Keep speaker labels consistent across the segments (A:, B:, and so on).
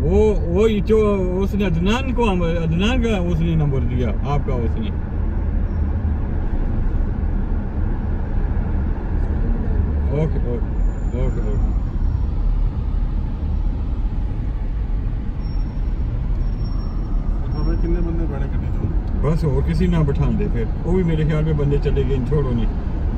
A: वो जो उसने अदनान को, अदनान का उसने नंबर दिया आपका उसने। Okay okay okay okay.
B: कितने बंदे बैठे करने
A: बस और किसी ना बैठा दे, फिर वो भी मेरे ख्याल में बंदे चले गए, छोड़ो नहीं।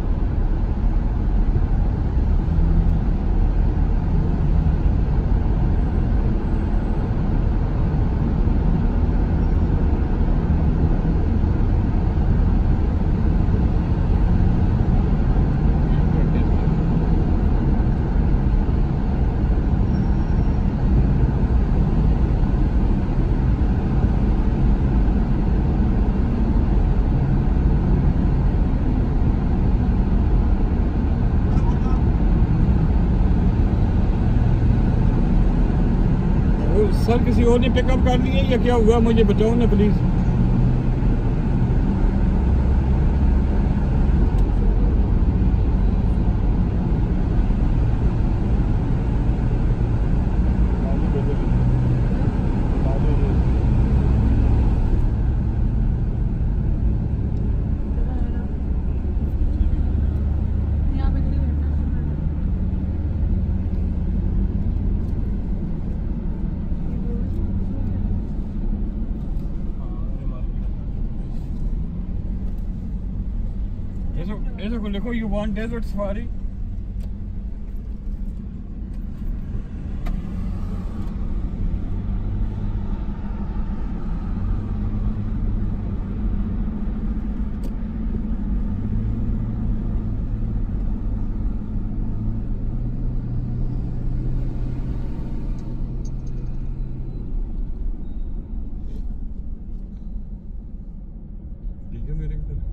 A: सर किसी और ने पिकअप कर लिया या क्या हुआ, मुझे बताओ ना प्लीज। ऐसा को लिखो, यू वांट डेजर्ट सफारी। ठीक है मेरे